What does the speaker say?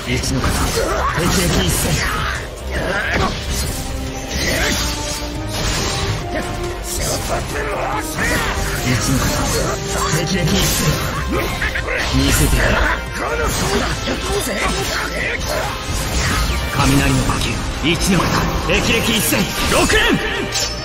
一の型霹靂一閃。一の型霹靂一閃。見せてやる。雷の呼吸一の型霹靂一閃6連。